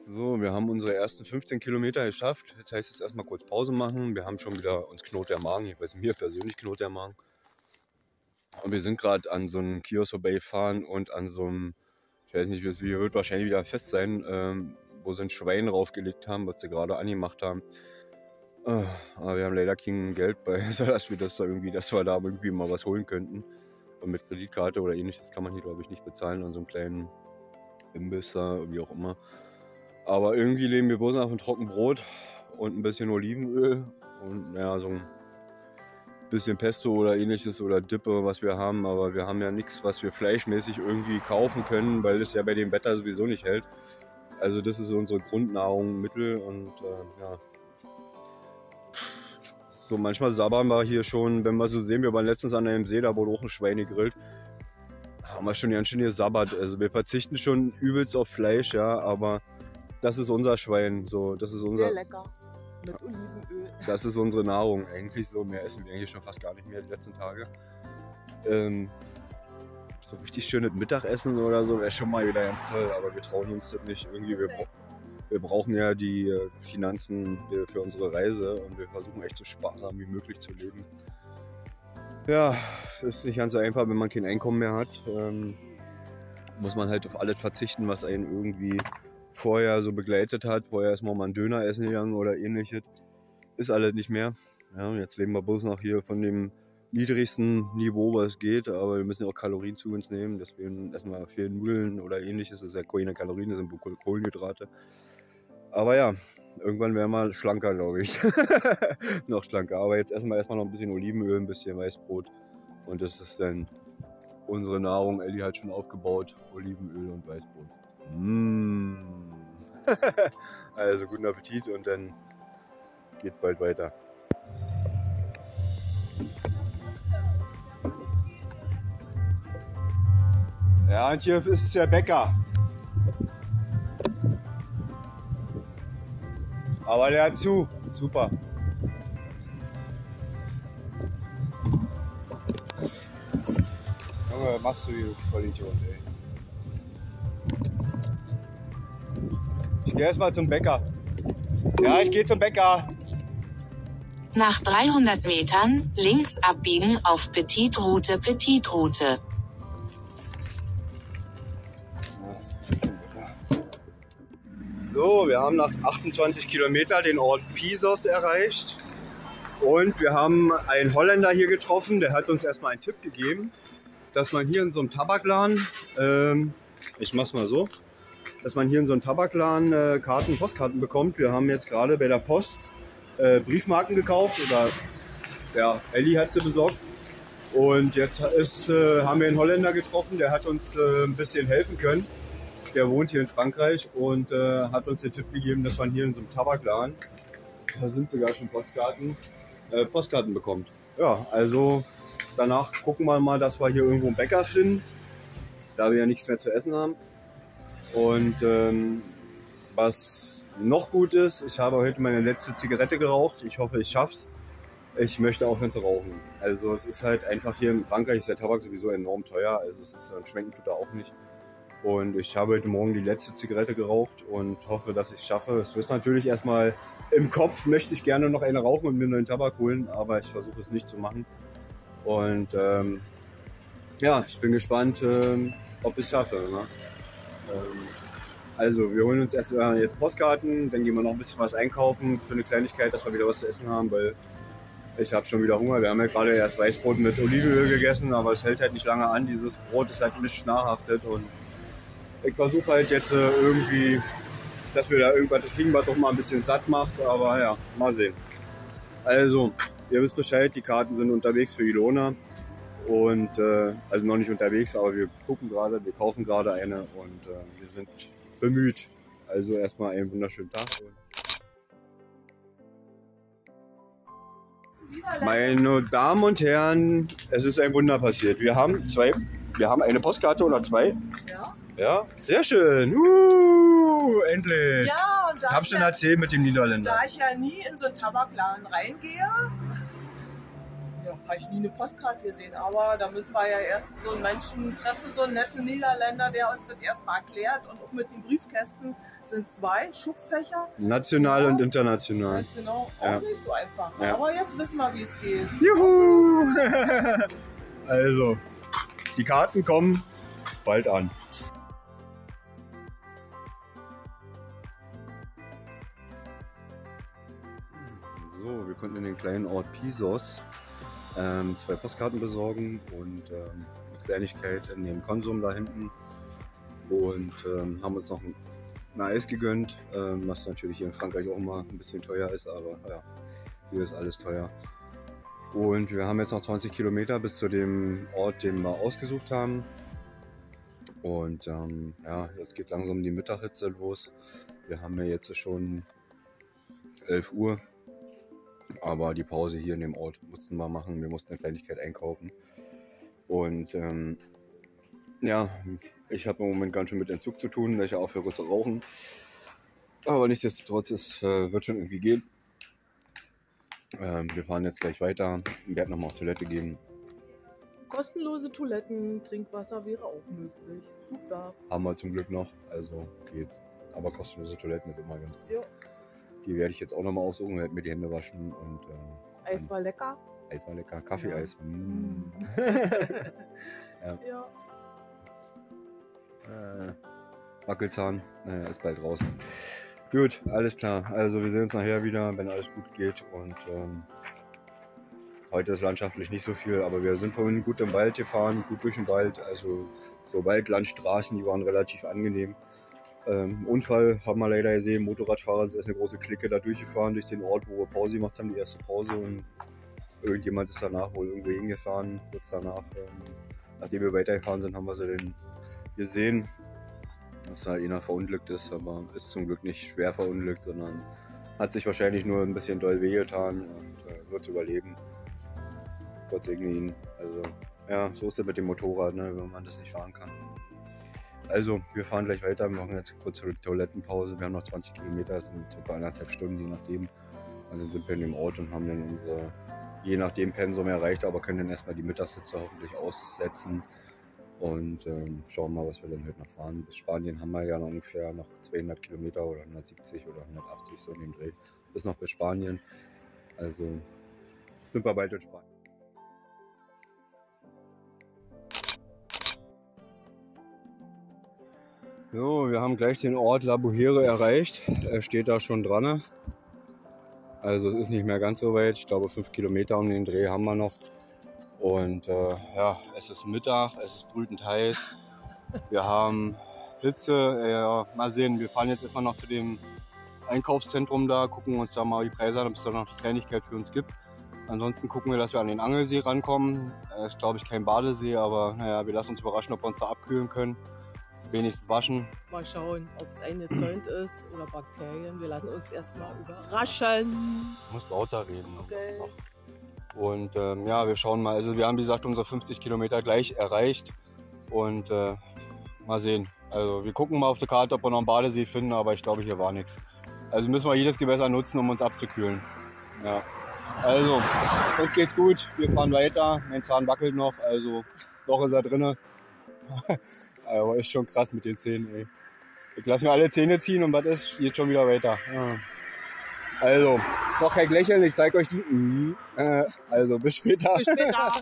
So, wir haben unsere ersten 15 Kilometer geschafft. Jetzt heißt es erstmal kurz Pause machen. Wir haben schon wieder uns knurrt der Magen. Jedenfalls mir persönlich knurrt der Magen. Und wir sind gerade an so einem Kiosk vorbeigefahren und an so einem, ich weiß nicht, wie wird wahrscheinlich wieder fest sein, wo sie ein Schwein raufgelegt haben, was sie gerade angemacht haben. Aber wir haben leider kein Geld bei, sodass wir dass wir da irgendwie mal was holen könnten. Und mit Kreditkarte oder ähnliches kann man hier, glaube ich, nicht bezahlen an so einem kleinen Imbiss da, wie auch immer. Aber irgendwie leben wir bloß noch von Trockenbrot und ein bisschen Olivenöl und naja, so ein bisschen Pesto oder ähnliches oder Dippe, was wir haben. Aber wir haben ja nichts, was wir fleischmäßig irgendwie kaufen können, weil es ja bei dem Wetter sowieso nicht hält. Also das ist unsere Grundnahrung, Mittel und ja. So manchmal sabbern wir hier schon, wenn wir so sehen, wir waren letztens an einem See, da wurde auch ein Schwein gegrillt. Haben wir schon ganz schön gesabbert. Also wir verzichten schon übelst auf Fleisch, ja, aber das ist unser Schwein, so, das ist unser... Sehr lecker, mit Olivenöl. Das ist unsere Nahrung eigentlich so, mehr essen wir eigentlich schon fast gar nicht mehr die letzten Tage. So richtig schönes Mittagessen oder so wäre schon mal wieder ganz toll, aber wir trauen uns das nicht irgendwie. Wir brauchen ja die Finanzen für unsere Reise und wir versuchen echt so sparsam wie möglich zu leben. Ja, ist nicht ganz so einfach, wenn man kein Einkommen mehr hat. Muss man halt auf alles verzichten, was einen irgendwie vorher so begleitet hat. Vorher ist man mal einen Döner essen gegangen oder ähnliches. Ist alles nicht mehr. Ja, jetzt leben wir bloß noch hier von dem niedrigsten Niveau, was geht. Aber wir müssen ja auch Kalorien zu uns nehmen. Deswegen essen wir viel Nudeln oder ähnliches. Das ist ja keine Kalorien, das sind Kohlenhydrate. Aber ja, irgendwann werden wir schlanker, glaube ich. Noch schlanker. Aber jetzt essen wir erstmal noch ein bisschen Olivenöl, ein bisschen Weißbrot. Und das ist dann unsere Nahrung. Elli hat schon aufgebaut. Olivenöl und Weißbrot. Also guten Appetit und dann geht's bald weiter. Ja, und hier ist der Bäcker. Aber der hat zu. Super. Junge, was machst du hier, du Vollidiot, ey? Ich gehe erstmal zum Bäcker. Ja, ich gehe zum Bäcker. Nach 300 Metern links abbiegen auf Petitroute. So, wir haben nach 28 Kilometern den Ort Pisos erreicht. Und wir haben einen Holländer hier getroffen, der hat uns erstmal einen Tipp gegeben, dass man hier in so einem Tabakladen, ich mach's mal so, dass man hier in so einem Tabakladen Postkarten bekommt. Wir haben jetzt gerade bei der Post Briefmarken gekauft oder ja, Elli hat sie besorgt. Und jetzt haben wir einen Holländer getroffen, der hat uns ein bisschen helfen können. Der wohnt hier in Frankreich und hat uns den Tipp gegeben, dass man hier in so einem Tabakladen, da sind sogar schon Postkarten bekommt. Ja, also danach gucken wir mal, dass wir hier irgendwo einen Bäcker finden, da wir ja nichts mehr zu essen haben. Und was noch gut ist, ich habe heute meine letzte Zigarette geraucht. Ich hoffe, ich schaff's. Ich möchte aufhören zu rauchen. Also es ist halt einfach hier in Frankreich ist der Tabak sowieso enorm teuer. Also es ist schmecken tut er auch nicht. Und ich habe heute Morgen die letzte Zigarette geraucht und hoffe, dass ich es schaffe. Es ist natürlich erstmal im Kopf, möchte ich gerne noch eine rauchen und mir einen neuen Tabak holen, aber ich versuche es nicht zu machen. Und ja, ich bin gespannt, ob ich es schaffe. Ne? Also wir holen uns erst jetzt Postkarten, dann gehen wir noch ein bisschen was einkaufen für eine Kleinigkeit, dass wir wieder was zu essen haben, weil ich habe schon wieder Hunger. Wir haben ja gerade erst Weißbrot mit Olivenöl gegessen, aber es hält halt nicht lange an. Dieses Brot ist halt nicht nahrhaftet und ich versuche halt jetzt irgendwie, dass wir da irgendwas kriegen, was doch mal ein bisschen satt macht, aber ja, mal sehen. Also, ihr wisst Bescheid, die Karten sind unterwegs für Ilona und also noch nicht unterwegs, aber wir gucken gerade, wir kaufen gerade eine und wir sind bemüht. Also erstmal einen wunderschönen Tag. Meine Damen und Herren, es ist ein Wunder passiert. Wir haben eine Postkarte oder zwei. Ja. Ja, sehr schön. Endlich. Ja, und Hab schon erzählt mit dem Niederländer. Da ich ja nie in so einen Tabakladen reingehe, ja, Ja, habe ich nie eine Postkarte gesehen, aber da müssen wir ja erst so einen Menschen treffen, so einen netten Niederländer, der uns das erstmal erklärt. Und auch mit den Briefkästen sind 2 Schubfächer. National und international. Ganz genau, auch Ja. nicht so einfach. Ja. Aber jetzt wissen wir, wie es geht. Juhu! Also, die Karten kommen bald an. So, wir konnten in den kleinen Ort Pisos 2 Postkarten besorgen und eine Kleinigkeit in dem Konsum da hinten. Und haben uns noch ein Eis gegönnt, was natürlich hier in Frankreich auch immer ein bisschen teuer ist, aber ja, hier ist alles teuer. Und wir haben jetzt noch 20 Kilometer bis zu dem Ort, den wir ausgesucht haben. Und ja, jetzt geht langsam die Mittagshitze los. Wir haben ja jetzt schon 11 Uhr. Aber die Pause hier in dem Ort mussten wir machen. Wir mussten eine Kleinigkeit einkaufen. Und ja, ich habe im Moment ganz schön mit Entzug zu tun, da ich ja aufhöre zu rauchen. Aber nichtsdestotrotz, es wird schon irgendwie gehen. Wir fahren jetzt gleich weiter. Wir werden nochmal auf Toilette gehen. Kostenlose Toiletten, Trinkwasser wäre auch möglich. Super. Haben wir zum Glück noch, also geht's. Aber kostenlose Toiletten ist immer ganz gut. Ja. Die werde ich jetzt auch nochmal aussuchen, werde mir die Hände waschen. Und Eis war lecker. Eis war lecker, Kaffeeeis. Ja. Mm. Ja. Wackelzahn, ist bald draußen. Gut, alles klar. Also wir sehen uns nachher wieder, wenn alles gut geht. Und heute ist landschaftlich nicht so viel, aber wir sind vorhin gut im Wald gefahren, gut durch den Wald. Also so Waldlandstraßen, die waren relativ angenehm. Unfall haben wir leider gesehen. Motorradfahrer ist eine große Clique da durchgefahren durch den Ort, wo wir Pause gemacht haben, die erste Pause. Und irgendjemand ist danach wohl irgendwo hingefahren. Kurz danach, nachdem wir weitergefahren sind, haben wir sie dann gesehen, dass da einer verunglückt ist. Aber ist zum Glück nicht schwer verunglückt, sondern hat sich wahrscheinlich nur ein bisschen doll wehgetan und wird überleben. Gott segne ihn. Also ja, so ist es mit dem Motorrad, ne, wenn man das nicht fahren kann. Also, wir fahren gleich weiter, wir machen jetzt kurz eine Toilettenpause. Wir haben noch 20 Kilometer, das sind ca. 1,5 Stunden, je nachdem. Und dann sind wir in dem Ort und haben dann unsere, je nachdem, Pensum erreicht, aber können dann erstmal die Mittagssitze hoffentlich aussetzen. Und schauen mal, was wir dann heute noch fahren. Bis Spanien haben wir ja noch ungefähr noch 200 Kilometer oder 170 oder 180, so in dem Dreh. Bis noch bis Spanien. Also sind wir bald in Spanien. So, wir haben gleich den Ort La Buhere erreicht. Er steht da schon dran. Also es ist nicht mehr ganz so weit. Ich glaube 5 Kilometer um den Dreh haben wir noch. Und ja, es ist Mittag, es ist brütend heiß. Wir haben Hitze. Mal sehen, wir fahren jetzt erstmal noch zu dem Einkaufszentrum da, gucken uns da mal die Preise an, ob es da noch eine Kleinigkeit für uns gibt. Ansonsten gucken wir, dass wir an den Angelsee rankommen. Ist glaube ich kein Badesee, aber naja, wir lassen uns überraschen, ob wir uns da abkühlen können. Wenigstens waschen. Mal schauen, ob es eingezäunt ist oder Bakterien. Wir lassen uns erstmal überraschen. Du musst lauter reden. Okay. Und ja, wir schauen mal. Also wir haben, wie gesagt, unsere 50 Kilometer gleich erreicht. Und mal sehen. Also wir gucken mal auf der Karte, ob wir noch einen Badesee finden, aber ich glaube, hier war nichts. Also müssen wir jedes Gewässer nutzen, um uns abzukühlen. Ja. Also, uns geht's gut. Wir fahren weiter. Mein Zahn wackelt noch, also noch ist er drinne. Aber ist schon krass mit den Zähnen, ey. Ich lasse mir alle Zähne ziehen und was ist, geht schon wieder weiter. Ja. Also, noch kein Lächeln, ich zeige euch die. Also, bis später. Bis später.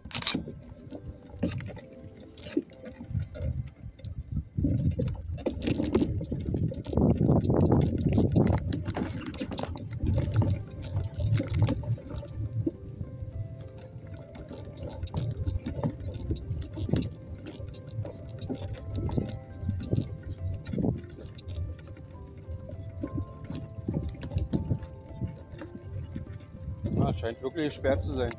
Scheint wirklich schwer zu sein.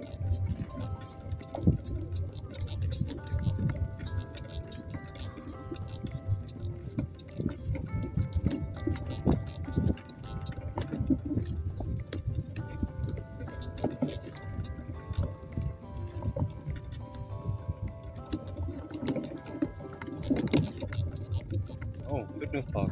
Oh, Fitnesspark.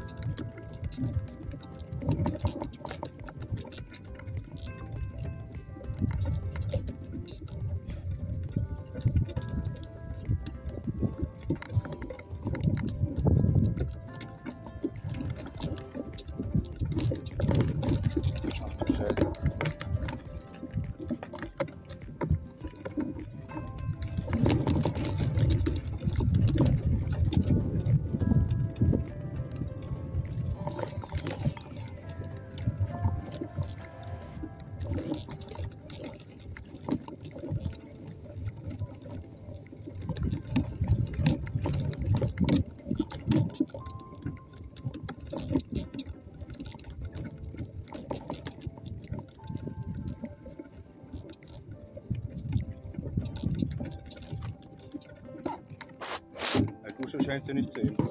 Die Dusche scheint hier nicht zu geben.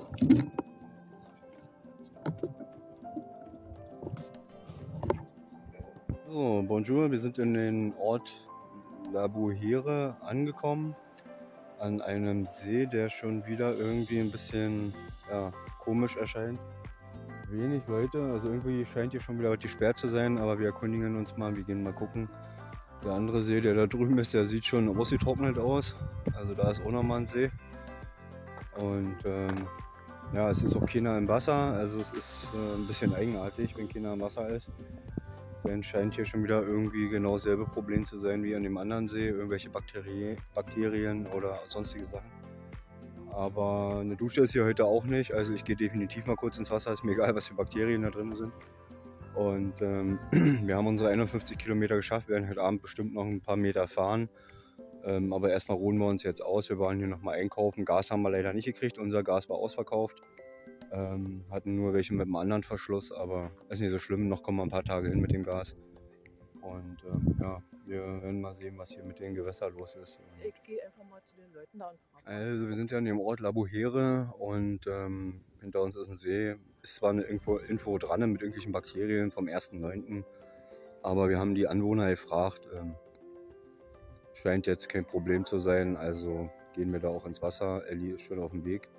So, bonjour, wir sind in den Ort La Bouhire angekommen. An einem See, der schon wieder irgendwie ein bisschen komisch erscheint. Wenig Leute, also irgendwie scheint hier schon wieder gesperrt zu sein, aber wir erkundigen uns mal, wir gehen mal gucken. Der andere See, der da drüben ist, der sieht schon ausgetrocknet aus. Also da ist auch nochmal ein See. Und ja, es ist auch keiner im Wasser, also es ist ein bisschen eigenartig, wenn keiner im Wasser ist. Dann scheint hier schon wieder irgendwie genau dasselbe Problem zu sein wie an dem anderen See, irgendwelche Bakterien oder sonstige Sachen. Aber eine Dusche ist hier heute auch nicht, also ich gehe definitiv mal kurz ins Wasser, ist mir egal, was für Bakterien da drin sind. Und wir haben unsere 51 Kilometer geschafft, werden heute Abend bestimmt noch ein paar Meter fahren. Aber erstmal ruhen wir uns jetzt aus, wir waren hier nochmal einkaufen. Gas haben wir leider nicht gekriegt, unser Gas war ausverkauft. Hatten nur welche mit einem anderen Verschluss, aber ist nicht so schlimm, noch kommen wir ein paar Tage hin mit dem Gas. Und ja, wir werden mal sehen, was hier mit den Gewässern los ist. Ich gehe einfach mal zu den Leuten da und frage. Also wir sind ja in dem Ort La Bouhire und hinter uns ist ein See. Ist zwar eine Info dran mit irgendwelchen Bakterien vom 1.9., aber wir haben die Anwohner gefragt. Scheint jetzt kein Problem zu sein, also gehen wir da auch ins Wasser. Ellie ist schon auf dem Weg.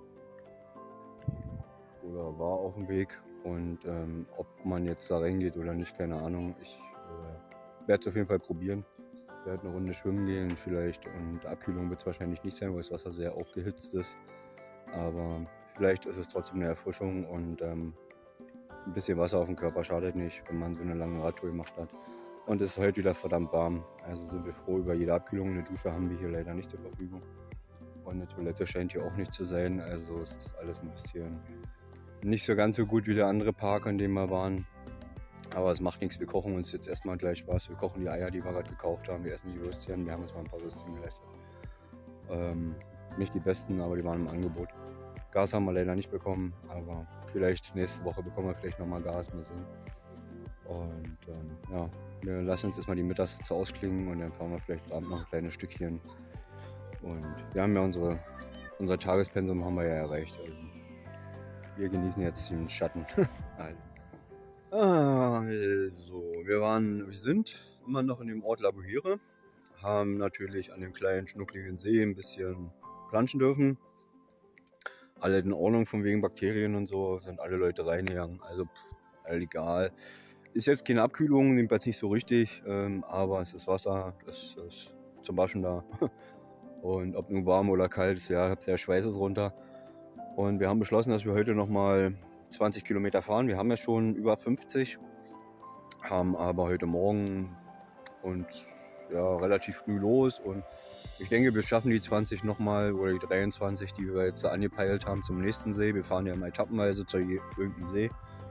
Oder war auf dem Weg. Und ob man jetzt da reingeht oder nicht, keine Ahnung. Ich werde es auf jeden Fall probieren. Ich werde eine Runde schwimmen gehen vielleicht. Und Abkühlung wird es wahrscheinlich nicht sein, weil das Wasser sehr aufgehitzt ist. Aber vielleicht ist es trotzdem eine Erfrischung und ein bisschen Wasser auf dem Körper schadet nicht, wenn man so eine lange Radtour gemacht hat. Und es ist heute wieder verdammt warm. Also sind wir froh über jede Abkühlung. Eine Dusche haben wir hier leider nicht zur Verfügung. Und eine Toilette scheint hier auch nicht zu sein. Also es ist alles ein bisschen nicht so ganz so gut wie der andere Park, an dem wir waren. Aber es macht nichts. Wir kochen uns jetzt erstmal gleich was. Wir kochen die Eier, die wir gerade gekauft haben. Wir essen die Würstchen. Wir haben uns mal ein paar Würstchen geleistet. Nicht die besten, aber die waren im Angebot. Gas haben wir leider nicht bekommen. Aber vielleicht nächste Woche bekommen wir vielleicht nochmal Gas. Mal sehen. Und ja, wir lassen uns erstmal die Mittagssitze ausklingen und dann fahren wir vielleicht abend noch ein kleines Stückchen. Und wir haben ja unser Tagespensum haben wir ja erreicht. Also wir genießen jetzt den Schatten. Also, wir sind immer noch in dem Ort La Bouhire, haben natürlich an dem kleinen schnuckligen See ein bisschen planschen dürfen. Alle in Ordnung von wegen Bakterien und so, sind alle Leute reingegangen, also egal. Ist jetzt keine Abkühlung, nimmt jetzt nicht so richtig, aber es ist Wasser, es ist zum Waschen da. Und ob nun warm oder kalt ist, ja, der Schweiß ist runter. Und wir haben beschlossen, dass wir heute nochmal 20 Kilometer fahren. Wir haben ja schon über 50, haben aber heute Morgen und ja, relativ früh los. Und ich denke, wir schaffen die 20 nochmal oder die 23, die wir jetzt angepeilt haben zum nächsten See. Wir fahren ja immer etappenweise zu irgendeinem See.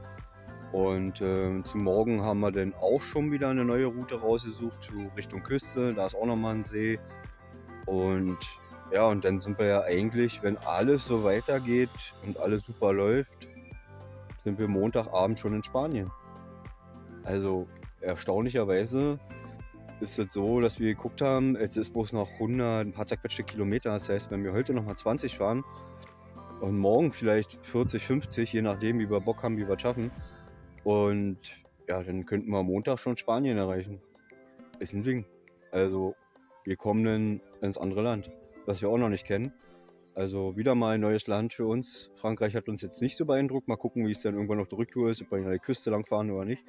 Und zum Morgen haben wir dann auch schon wieder eine neue Route rausgesucht, Richtung Küste. Da ist auch nochmal ein See. Und ja, und dann sind wir ja eigentlich, wenn alles so weitergeht und alles super läuft, sind wir Montagabend schon in Spanien. Also erstaunlicherweise ist es so, dass wir geguckt haben, jetzt ist bloß noch 100, ein paar zerquetschte Kilometer. Das heißt, wenn wir heute nochmal 20 fahren und morgen vielleicht 40, 50, je nachdem, wie wir Bock haben, wie wir es schaffen. Und ja, dann könnten wir am Montag schon Spanien erreichen. Ist ein Ding. Also wir kommen dann ins andere Land, was wir auch noch nicht kennen. Also wieder mal ein neues Land für uns. Frankreich hat uns jetzt nicht so beeindruckt. Mal gucken, wie es dann irgendwann auf der Rücktour ist, ob wir an der Küste lang fahren oder nicht.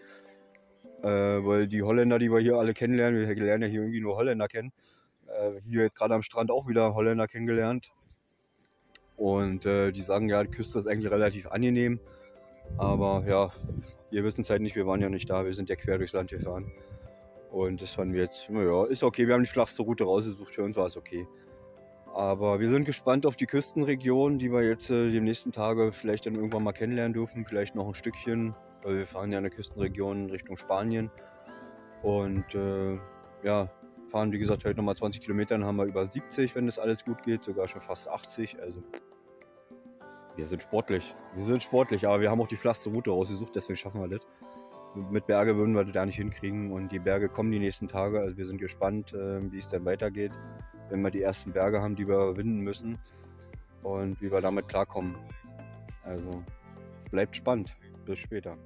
Weil die Holländer, die wir hier alle kennenlernen, wir lernen ja hier irgendwie nur Holländer kennen. Hier jetzt gerade am Strand auch wieder Holländer kennengelernt. Und die sagen, ja, die Küste ist eigentlich relativ angenehm. Aber ja, wir wissen es halt nicht, wir waren ja nicht da, wir sind ja quer durchs Land gefahren. Und das fanden wir jetzt, naja, ist okay, wir haben die flachste Route rausgesucht, für uns war es okay. Aber wir sind gespannt auf die Küstenregion, die wir jetzt die nächsten Tage vielleicht dann irgendwann mal kennenlernen dürfen, vielleicht noch ein Stückchen, weil wir fahren ja in der Küstenregion Richtung Spanien. Und ja, fahren wie gesagt heute nochmal 20 Kilometer, dann haben wir über 70, wenn das alles gut geht, sogar schon fast 80, also Wir sind sportlich, aber wir haben auch die flachste Route rausgesucht, deswegen schaffen wir das. Mit Berge würden wir das da nicht hinkriegen und die Berge kommen die nächsten Tage, also wir sind gespannt, wie es dann weitergeht, wenn wir die ersten Berge haben, die wir überwinden müssen und wie wir damit klarkommen. Also es bleibt spannend, bis später.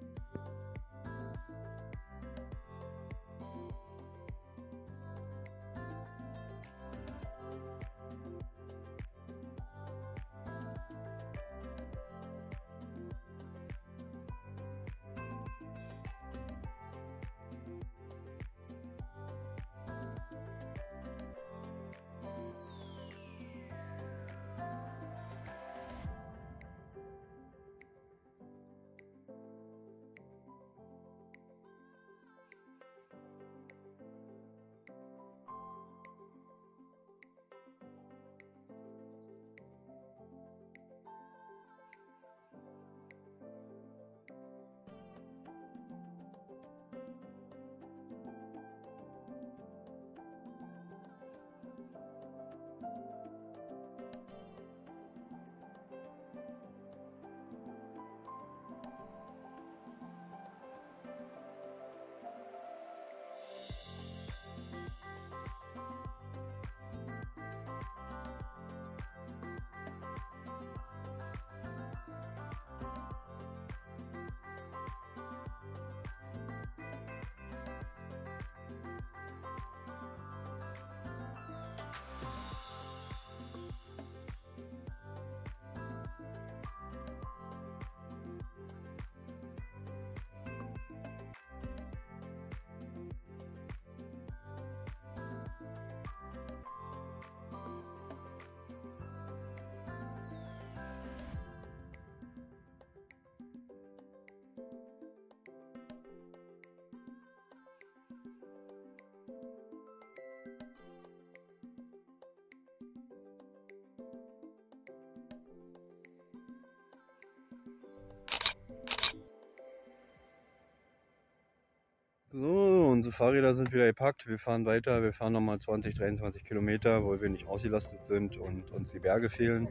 So, unsere Fahrräder sind wieder gepackt. Wir fahren weiter. Wir fahren nochmal 20, 23 Kilometer, weil wir nicht ausgelastet sind und uns die Berge fehlen.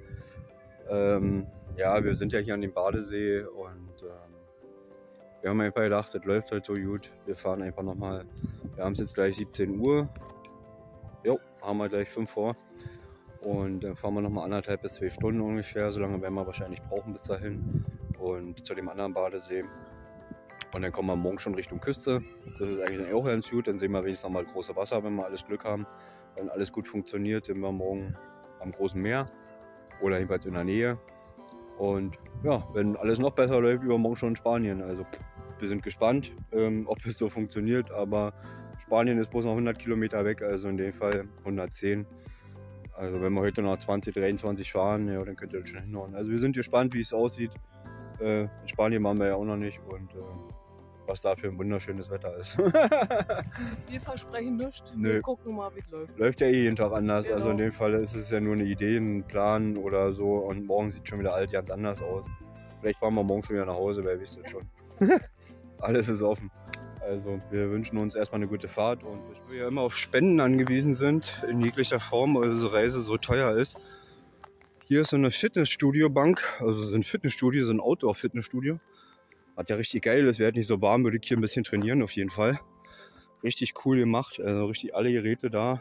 Ja, wir sind ja hier an dem Badesee und wir haben einfach gedacht, das läuft halt so gut. Wir fahren einfach nochmal. Wir haben es jetzt gleich 17 Uhr. Jo, haben wir gleich 5 vor. Und dann fahren wir nochmal 1,5 bis 2 Stunden ungefähr. So lange werden wir wahrscheinlich brauchen bis dahin. Und zu dem anderen Badesee. Und dann kommen wir morgen schon Richtung Küste. Das ist eigentlich auch ganz gut. Dann sehen wir wenigstens nochmal das große Wasser, wenn wir alles Glück haben. Wenn alles gut funktioniert, sind wir morgen am großen Meer oder jedenfalls in der Nähe. Und ja, wenn alles noch besser läuft, übermorgen schon in Spanien. Also wir sind gespannt, ob es so funktioniert. Aber Spanien ist bloß noch 100 Kilometer weg, also in dem Fall 110. Also wenn wir heute noch 20, 23 fahren, ja, dann könnt ihr das schon hinhauen. Also wir sind gespannt, wie es aussieht. In Spanien waren wir ja auch noch nicht und was da für ein wunderschönes Wetter ist. Wir versprechen nichts. Nö. Wir gucken mal, wie es läuft. Läuft ja eh jeden Tag anders. Genau. Also in dem Fall ist es ja nur eine Idee, ein Plan oder so. Und morgen sieht schon wieder alles ganz anders aus. Vielleicht fahren wir morgen schon wieder nach Hause, wer weiß das schon. Alles ist offen. Also wir wünschen uns erstmal eine gute Fahrt. Und dass wir ja immer auf Spenden angewiesen sind, in jeglicher Form, weil unsere Reise so teuer ist. Hier ist so eine Fitnessstudio-Bank. Also so ein Fitnessstudio, so ein Outdoor-Fitnessstudio. Was ja richtig geil ist, wäre halt nicht so warm, würde ich hier ein bisschen trainieren auf jeden Fall. Richtig cool gemacht, also richtig alle Geräte da.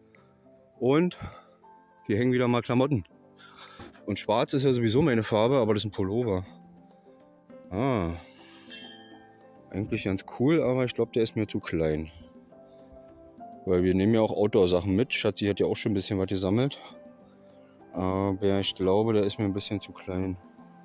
Und hier hängen wieder mal Klamotten. Und schwarz ist ja sowieso meine Farbe, aber das ist ein Pullover. Ah, eigentlich ganz cool, aber ich glaube, der ist mir zu klein. Weil wir nehmen ja auch Outdoor-Sachen mit. Schatzi hat ja auch schon ein bisschen was gesammelt. Aber ich glaube, der ist mir ein bisschen zu klein.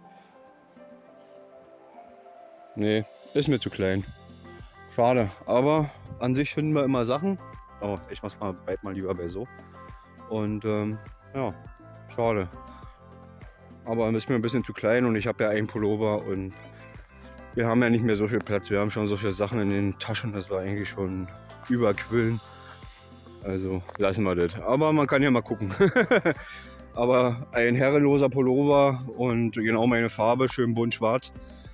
Nee, ist mir zu klein. Schade, aber an sich finden wir immer Sachen. Oh, ich mach's mal, bleib mal lieber bei so. Und ja, schade. Aber ist mir ein bisschen zu klein und ich habe ja einen Pullover und wir haben ja nicht mehr so viel Platz. Wir haben schon so viele Sachen in den Taschen, das war eigentlich schon überquillen. Also lassen wir das. Aber man kann ja mal gucken. Aber ein herrenloser Pullover und genau meine Farbe, schön bunt schwarz.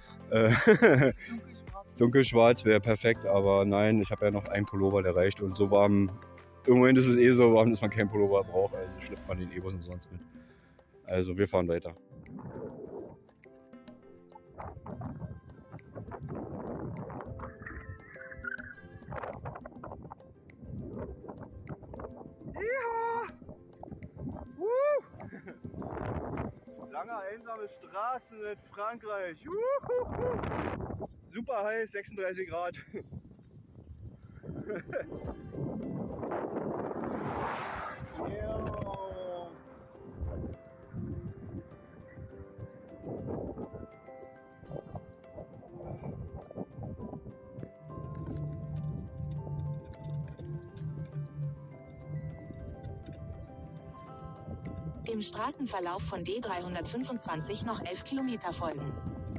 Dunkelschwarz wäre perfekt, aber nein, ich habe ja noch einen Pullover, der reicht. Und so warm, im Moment ist es eh so warm, dass man keinen Pullover braucht, also schleppt man den eh was umsonst mit. Also wir fahren weiter. Lange einsame Straßen in Frankreich. Juhu. Super heiß, 36 Grad. Dem Straßenverlauf von D325 noch 11 Kilometer folgen.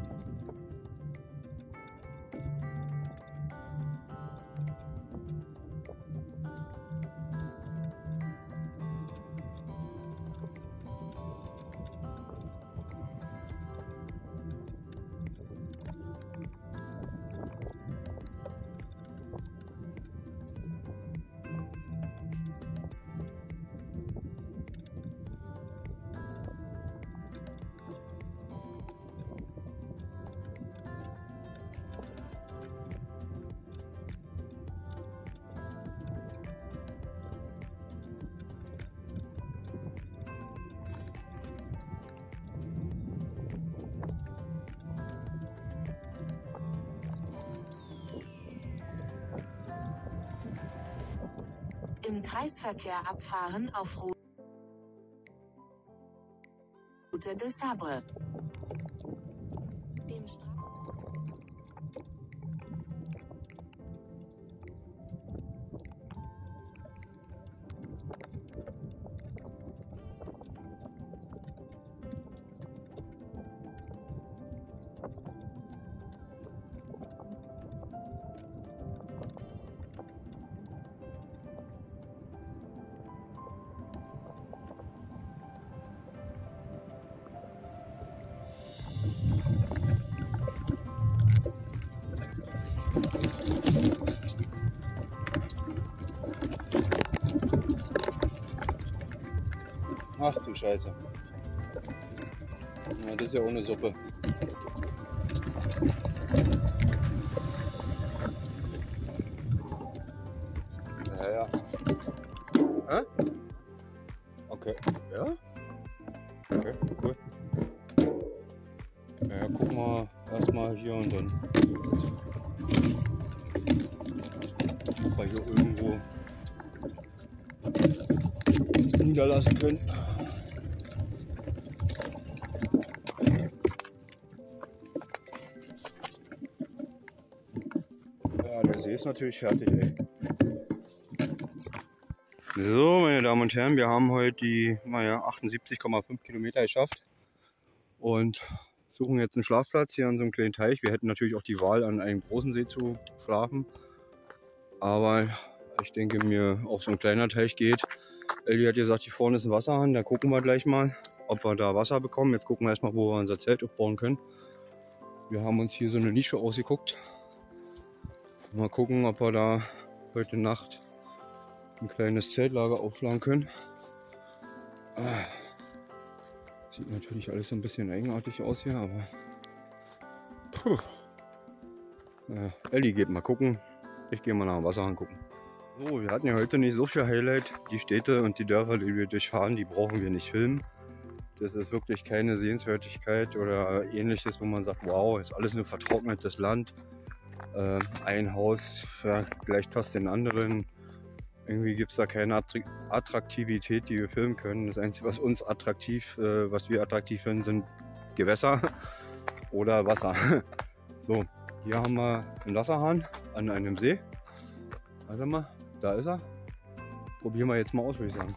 Im Kreisverkehr abfahren auf Route de Sabre. Ach du Scheiße. Ja, das ist ja ohne Suppe. Ja. Hä? Okay. Ja? Okay, cool. Ja, guck mal erstmal hier und dann. Ob wir hier irgendwo niederlassen können. Ja, der See ist natürlich fertig, ey. So, meine Damen und Herren, wir haben heute die 78,5 Kilometer geschafft und suchen jetzt einen Schlafplatz hier an so einem kleinen Teich. Wir hätten natürlich auch die Wahl, an einem großen See zu schlafen, aber ich denke mir, auch so ein kleiner Teich geht. Elli hat gesagt, hier vorne ist ein Wasserhahn, da gucken wir gleich mal, ob wir da Wasser bekommen. Jetzt gucken wir erstmal, wo wir unser Zelt aufbauen können. Wir haben uns hier so eine Nische ausgeguckt. Mal gucken, ob wir da heute Nacht ein kleines Zeltlager aufschlagen können. Sieht natürlich alles so ein bisschen eigenartig aus hier, aber puh. Elli geht mal gucken. Ich gehe mal nach dem Wasserhahn gucken. So, wir hatten ja heute nicht so viel Highlight. Die Städte und die Dörfer, die wir durchfahren, die brauchen wir nicht filmen. Das ist wirklich keine Sehenswürdigkeit oder ähnliches, wo man sagt, wow, ist alles nur vertrocknetes Land. Ein Haus gleicht fast den anderen. Irgendwie gibt es da keine Attraktivität, die wir filmen können. Das Einzige, was uns was wir attraktiv finden, sind Gewässer oder Wasser. So, hier haben wir einen Wasserhahn an einem See. Warte mal, da ist er. Probieren wir jetzt mal aus, würde ich sagen.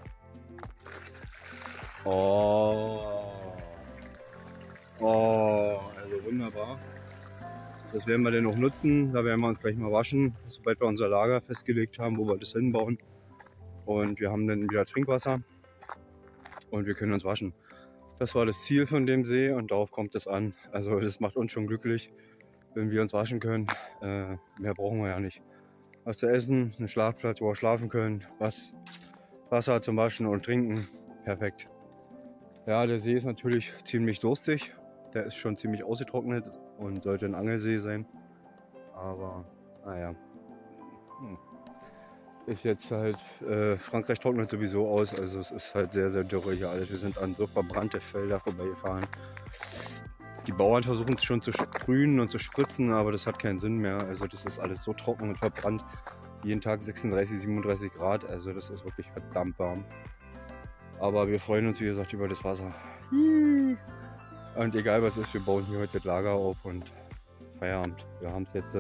Also wunderbar. Das werden wir dann auch nutzen. Da werden wir uns gleich mal waschen, sobald wir unser Lager festgelegt haben, wo wir das hinbauen. Und wir haben dann wieder Trinkwasser und wir können uns waschen. Das war das Ziel von dem See und darauf kommt es an. Also das macht uns schon glücklich, wenn wir uns waschen können. Mehr brauchen wir ja nicht. Was zu essen, einen Schlafplatz, wo wir schlafen können, Wasser zum Waschen und Trinken. Perfekt. Ja, der See ist natürlich ziemlich durstig. Der ist schon ziemlich ausgetrocknet und sollte ein Angelsee sein. Aber naja. ist jetzt halt, Frankreich trocknet sowieso aus, also es ist halt sehr, sehr dürre hier alles. Wir sind an so verbrannte Felder vorbeigefahren. Die Bauern versuchen es schon zu sprühen und zu spritzen, aber das hat keinen Sinn mehr. Also das ist alles so trocken und verbrannt. Jeden Tag 36, 37 Grad, also das ist wirklich verdammt warm. Aber wir freuen uns, wie gesagt, über das Wasser. Und egal was ist, wir bauen hier heute das Lager auf und Feierabend. Wir haben es jetzt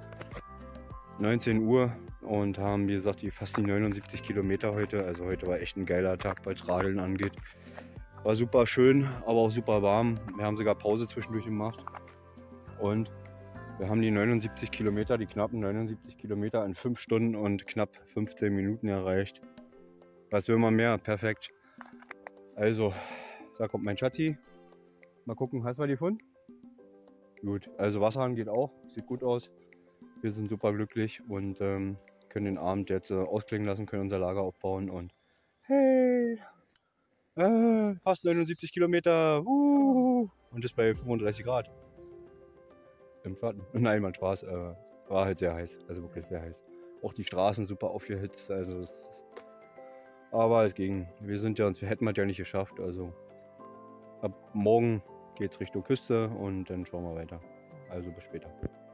19 Uhr und haben, wie gesagt, fast die 79 Kilometer heute. Also heute war echt ein geiler Tag, was Radeln angeht. War super schön, aber auch super warm. Wir haben sogar Pause zwischendurch gemacht. Und wir haben die 79 Kilometer, die knappen 79 Kilometer in 5 Stunden und knapp 15 Minuten erreicht. Was will man mehr? Perfekt. Also, da kommt mein Schatzi. Mal gucken, hast du die gefunden? Gut, also Wasserhahn geht auch, sieht gut aus. Wir sind super glücklich und können den Abend jetzt ausklingen lassen, können unser Lager aufbauen und hey, fast 79 Kilometer und das bei 35 Grad im Schatten. Nein, mein Spaß, war halt sehr heiß, also wirklich sehr heiß. Auch die Straßen super aufgehitzt, also aber es ging. Wir hätten es ja nicht geschafft, also ab morgen geht es Richtung Küste und dann schauen wir weiter. Also bis später.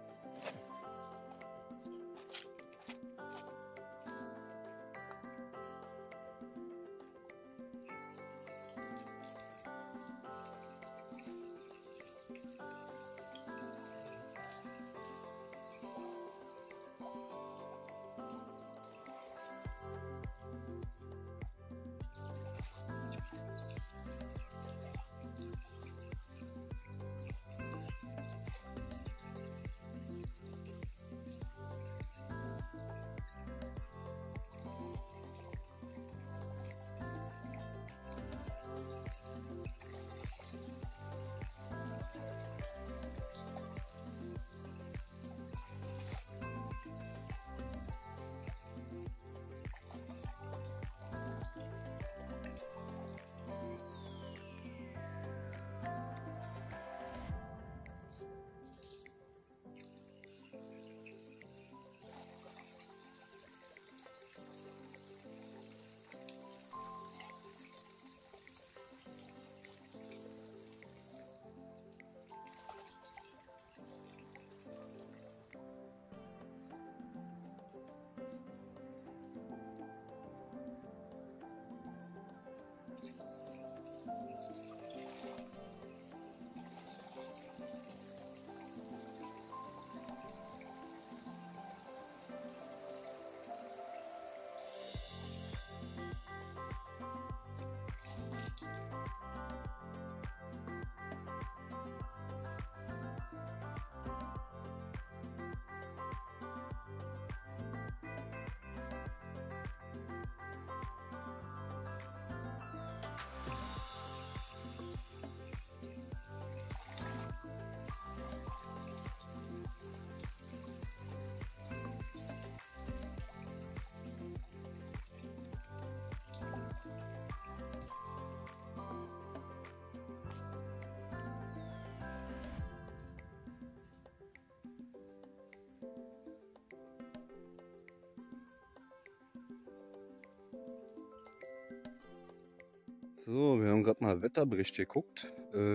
So, wir haben gerade mal Wetterbericht geguckt.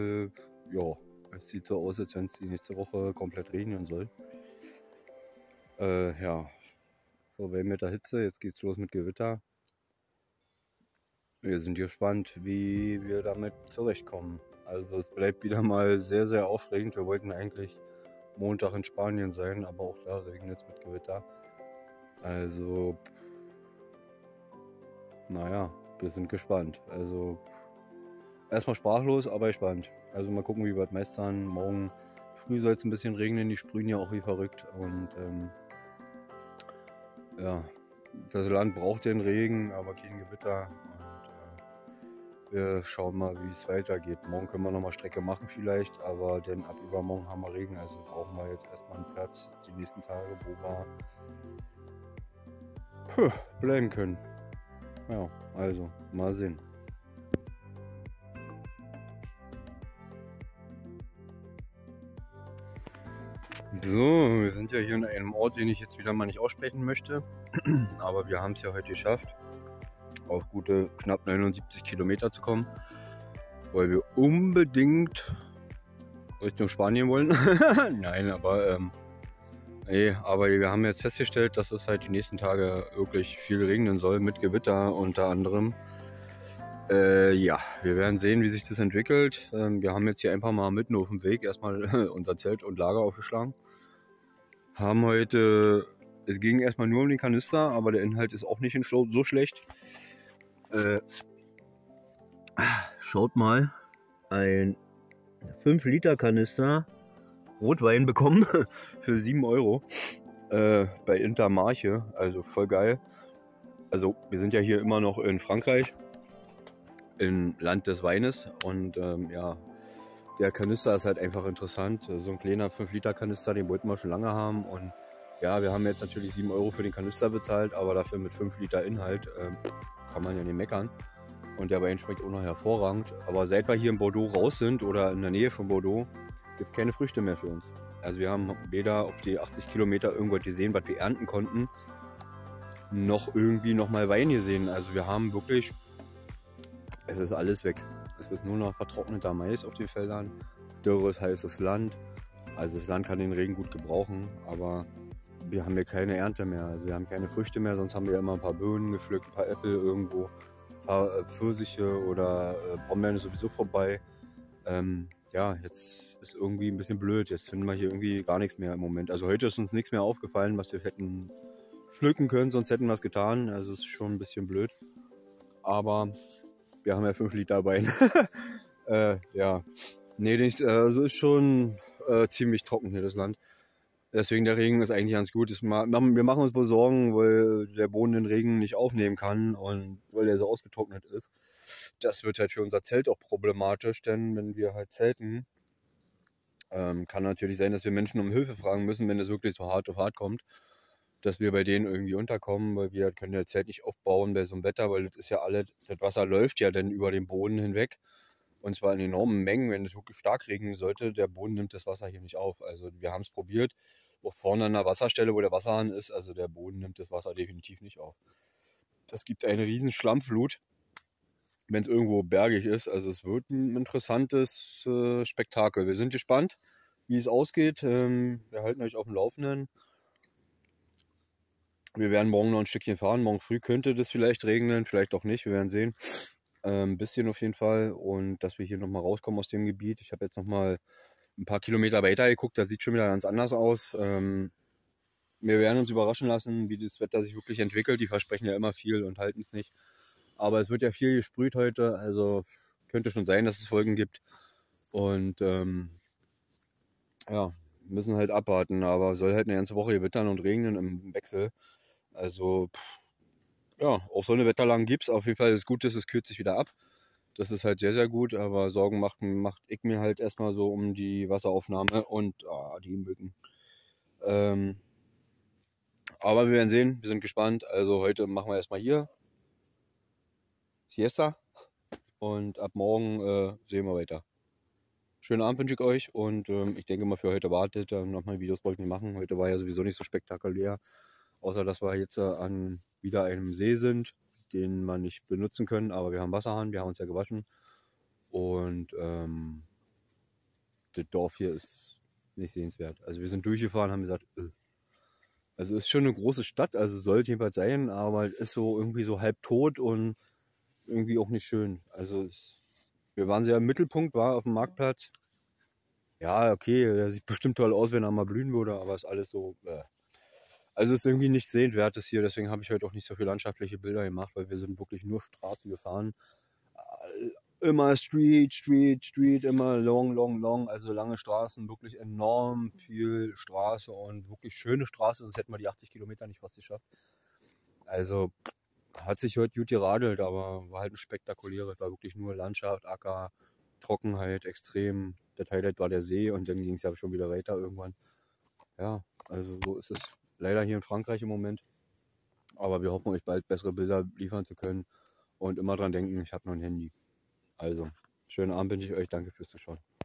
Ja, es sieht so aus, als wenn es die nächste Woche komplett regnen soll. Ja, vorbei mit der Hitze, jetzt geht's los mit Gewitter. Wir sind gespannt, wie wir damit zurechtkommen. Also es bleibt wieder mal sehr, sehr aufregend. Wir wollten eigentlich Montag in Spanien sein, aber auch da regnet es mit Gewitter. Also, naja, wir sind gespannt. Also erstmal sprachlos, aber gespannt. Also mal gucken, wie wir das meistern. Morgen früh soll es ein bisschen regnen, die sprühen ja auch wie verrückt. Und ja, das Land braucht den Regen, aber kein Gewitter. Und wir schauen mal, wie es weitergeht. Morgen können wir nochmal Strecke machen vielleicht, aber dann ab übermorgen haben wir Regen. Also brauchen wir jetzt erstmal einen Platz die nächsten Tage, wo wir bleiben können. Ja, also mal sehen. So, wir sind ja hier in einem Ort, den ich jetzt wieder mal nicht aussprechen möchte. Aber wir haben es ja heute geschafft, auf gute knapp 79 Kilometer zu kommen, weil wir unbedingt Richtung Spanien wollen. Nein, aber aber wir haben jetzt festgestellt, dass es halt die nächsten Tage wirklich viel regnen soll, mit Gewitter unter anderem. Ja, wir werden sehen, wie sich das entwickelt. Wir haben jetzt hier einfach mal mitten auf dem Weg erstmal unser Zelt und Lager aufgeschlagen. Haben heute, es ging erstmal nur um den Kanister, aber der Inhalt ist auch nicht so schlecht. Schaut mal, ein 5 Liter Kanister Rotwein bekommen für 7 Euro bei Intermarché, also voll geil. Also wir sind ja hier immer noch in Frankreich, im Land des Weines und ja, der Kanister ist halt einfach interessant. So ein kleiner 5 Liter Kanister, den wollten wir schon lange haben und ja, wir haben jetzt natürlich 7 Euro für den Kanister bezahlt, aber dafür mit 5 Liter Inhalt kann man ja nicht meckern. Und der Wein schmeckt auch noch hervorragend. Aber seit wir hier in Bordeaux raus sind oder in der Nähe von Bordeaux, gibt es keine Früchte mehr für uns. Also wir haben weder auf die 80 Kilometer irgendwas gesehen, was wir ernten konnten, noch irgendwie nochmal Wein gesehen. Also wir haben wirklich, es ist alles weg. Es ist nur noch vertrockneter Mais auf den Feldern, dürres, heißes Land. Also das Land kann den Regen gut gebrauchen, aber wir haben hier keine Ernte mehr. Also wir haben keine Früchte mehr, sonst haben wir immer ein paar Bohnen gepflückt, ein paar Äpfel irgendwo. Pfirsiche oder Brombeeren ist sowieso vorbei. Ja, jetzt ist irgendwie ein bisschen blöd. Jetzt finden wir hier irgendwie gar nichts mehr im Moment. Also heute ist uns nichts mehr aufgefallen, was wir hätten pflücken können, sonst hätten wir es getan. Also es ist schon ein bisschen blöd. Aber wir haben ja 5 Liter Wein. Ja, nee, also ist schon ziemlich trocken hier das Land. Deswegen der Regen ist eigentlich ganz gut. Wir machen uns wohl Sorgen, weil der Boden den Regen nicht aufnehmen kann und weil der so ausgetrocknet ist. Das wird halt für unser Zelt auch problematisch, denn wenn wir halt zelten, kann natürlich sein, dass wir Menschen um Hilfe fragen müssen, wenn es wirklich so hart auf hart kommt, dass wir bei denen irgendwie unterkommen, weil wir können das Zelt nicht aufbauen bei so einem Wetter, weil das ist ja alles, das Wasser läuft ja dann über den Boden hinweg. Und zwar in enormen Mengen, wenn es wirklich stark regnen sollte, der Boden nimmt das Wasser hier nicht auf. Also wir haben es probiert, auch vorne an der Wasserstelle, wo der Wasserhahn ist, also der Boden nimmt das Wasser definitiv nicht auf. Das gibt eine riesen Schlammflut, wenn es irgendwo bergig ist. Also es wird ein interessantes Spektakel. Wir sind gespannt, wie es ausgeht. Wir halten euch auf dem Laufenden. Wir werden morgen noch ein Stückchen fahren. Morgen früh könnte das vielleicht regnen, vielleicht auch nicht. Wir werden sehen. Ein bisschen auf jeden Fall. Und dass wir hier nochmal rauskommen aus dem Gebiet. Ich habe jetzt nochmal ein paar Kilometer weiter geguckt. Das sieht schon wieder ganz anders aus. Wir werden uns überraschen lassen, wie das Wetter sich wirklich entwickelt. Die versprechen ja immer viel und halten es nicht. Aber es wird ja viel gesprüht heute. Also könnte schon sein, dass es Folgen gibt. Und ja, müssen halt abwarten. Aber soll halt eine ganze Woche gewittern und regnen im Wechsel. Also ja, auch so eine Wetterlage gibt es. Auf jeden Fall ist gut, dass es kühlt sich wieder ab. Das ist halt sehr, sehr gut. Aber Sorgen macht ich mir halt erstmal so um die Wasseraufnahme und die Mücken. Aber wir werden sehen. Wir sind gespannt. Also heute machen wir erstmal hier Siesta. Und ab morgen sehen wir weiter. Schönen Abend wünsche ich euch und ich denke mal für heute wartet. Nochmal Videos wollte ich nicht machen. Heute war ja sowieso nicht so spektakulär. Außer dass wir jetzt an wieder einem See sind, den man nicht benutzen können. Aber wir haben Wasserhahn, wir haben uns ja gewaschen. Und das Dorf hier ist nicht sehenswert. Also wir sind durchgefahren, haben gesagt, also es ist schon eine große Stadt, also soll es jedenfalls sein, aber es ist so irgendwie so halb tot und irgendwie auch nicht schön. Also wir waren sehr im Mittelpunkt, war auf dem Marktplatz. Ja, okay, der sieht bestimmt toll aus, wenn er mal blühen würde, aber ist alles so. Also es ist irgendwie nicht sehenswertes hier, deswegen habe ich heute auch nicht so viele landschaftliche Bilder gemacht, weil wir sind wirklich nur Straßen gefahren. Immer Street, immer long, also lange Straßen, wirklich enorm viel Straße und wirklich schöne Straße, sonst hätten wir die 80 Kilometer nicht fast geschafft. Also hat sich heute gut geradelt, aber war halt ein spektakuläres, war wirklich nur Landschaft, Acker, Trockenheit, extrem. Der Highlight war der See und dann ging es ja schon wieder weiter irgendwann. Ja, also so ist es leider hier in Frankreich im Moment. Aber wir hoffen, euch bald bessere Bilder liefern zu können und immer dran denken, ich habe noch ein Handy. Also, schönen Abend wünsche ich euch, danke fürs Zuschauen.